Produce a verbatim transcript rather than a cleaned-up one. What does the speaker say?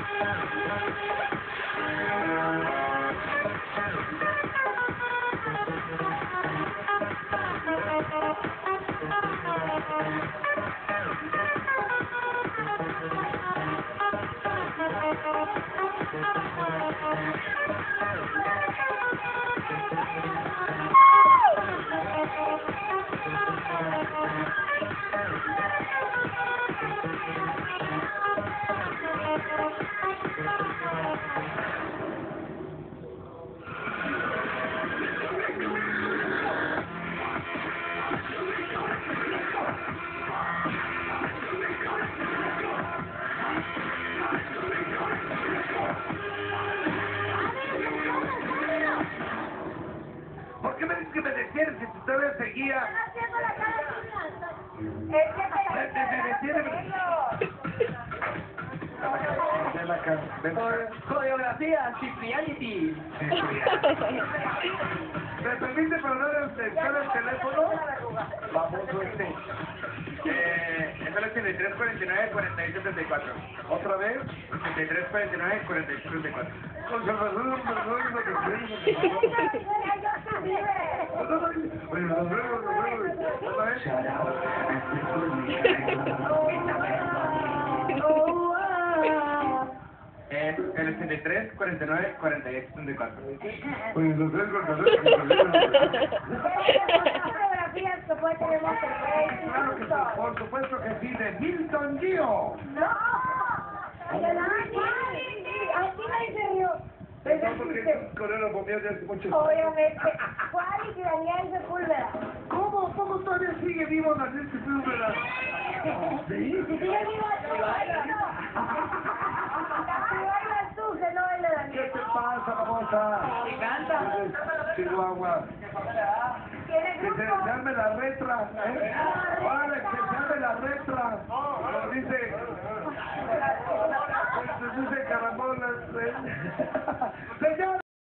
¿Por qué me dices que me detienes si tú todavía seguía? Me, me, me detienes. Ven acá, ven acá. Coreografía Ciprianity. ¿Me permite poner el teléfono? Vamos, este. Eh, es el ochenta y tres, cuarenta y nueve, cuarenta y seis, setenta y cuatro. ¿Otra vez? ochenta y tres, cuarenta y nueve, cuarenta y seis, setenta y cuatro. Conservador, perdón, no te Es el ochenta y tres, cuarenta y nueve, cuarenta y seis, setenta y cuatro. Claro que sí, por supuesto que sí, de Milton Gio. No, porque es un correo mío de hace mucho tiempo. Obviamente. ¿Cuál y Daniel Sepúlveda? ¿Cómo? ¿Cómo todavía sigue vivo Daniel Sepúlveda? ¿Sí? Si sigue vivo, tú bailas. Si bailas tú, que no baila ¿Qué Daniel. te pasa, babosa? Me encanta. Chihuahua. ¿Tiene Que se grupo? se arme la retra, ¿eh? Órale, que se arme la retra. Como dice... Pues dice Caramolas, ¿eh?